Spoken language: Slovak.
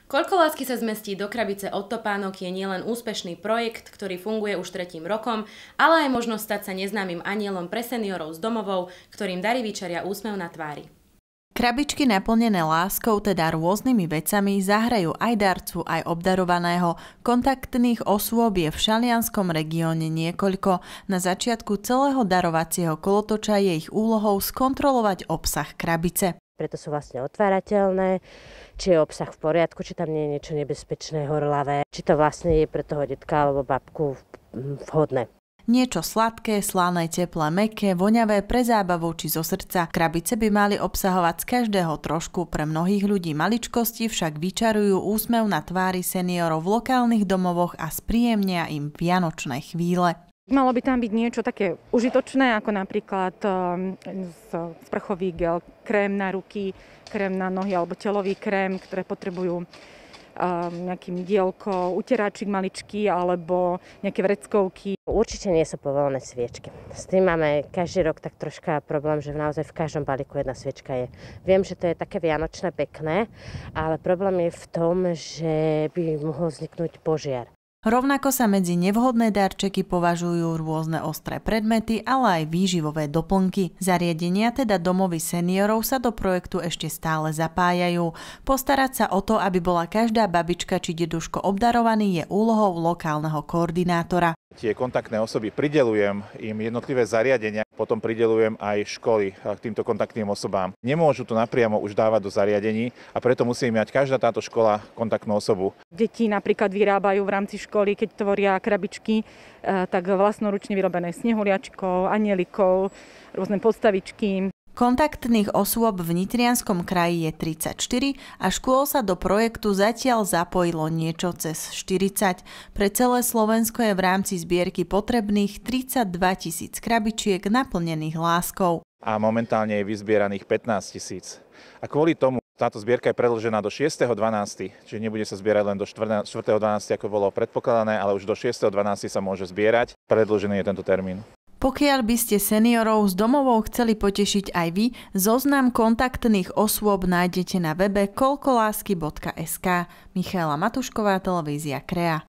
Koľko lásky sa zmestí do krabice od topánok je nielen úspešný projekt, ktorý funguje už 3. rokom, ale aj možnosť stať sa neznámym anielom pre seniorov z domovov, ktorým dary vyčaria úsmev na tvári. Krabičky naplnené láskou, teda rôznymi vecami, zahrajú aj darcu, aj obdarovaného. Kontaktných osôb je v šalianskom regióne niekoľko. Na začiatku celého darovacieho kolotoča je ich úlohou skontrolovať obsah krabice. Preto sú vlastne otvárateľné, či je obsah v poriadku, či tam nie je niečo nebezpečné, horlavé, či to vlastne je pre toho detka alebo babku vhodné. Niečo sladké, slané, teplé, mäkké, voňavé, pre zábavu či zo srdca. Krabice by mali obsahovať z každého trošku. Pre mnohých ľudí maličkosti však vyčarujú úsmev na tvári seniorov v lokálnych domovoch a spríjemnia im vianočné chvíle. Malo by tam byť niečo také užitočné, ako napríklad sprchový gel, krém na ruky, krém na nohy alebo telový krém, ktoré potrebujú nejakým dielko, uteráčik maličký alebo nejaké vreckovky. Určite nie sú povolené sviečky. S tým máme každý rok tak troška problém, že naozaj v každom balíku jedna sviečka je. Viem, že to je také vianočné pekné, ale problém je v tom, že by mohol vzniknúť požiar. Rovnako sa medzi nevhodné darčeky považujú rôzne ostré predmety, ale aj výživové doplnky. Zariadenia, teda domovy seniorov, sa do projektu ešte stále zapájajú. Postarať sa o to, aby bola každá babička či deduško obdarovaný, je úlohou lokálneho koordinátora. Tie kontaktné osoby prideľujem im jednotlivé zariadenia, potom prideľujem aj školy k týmto kontaktným osobám. Nemôžu to napriamo už dávať do zariadení a preto musí mať každá táto škola kontaktnú osobu. Deti napríklad vyrábajú v rámci školy, keď tvoria krabičky, tak vlastnoručne vyrobené snehuliačkov, anielikov, rôzne podstavičky. Kontaktných osôb v Nitrianskom kraji je 34 a škôl sa do projektu zatiaľ zapojilo niečo cez 40. Pre celé Slovensko je v rámci zbierky potrebných 32 000 krabičiek naplnených láskou. A momentálne je vyzbieraných 15 000. A kvôli tomu táto zbierka je predĺžená do 6.12., čiže nebude sa zbierať len do 4.12., ako bolo predpokladané, ale už do 6.12. sa môže zbierať. Predĺžený je tento termín. Pokiaľ by ste seniorov z domovou chceli potešiť aj vy, zoznam kontaktných osôb nájdete na webe koľkolásky.sk. Michaela Matušková, televízia Krea.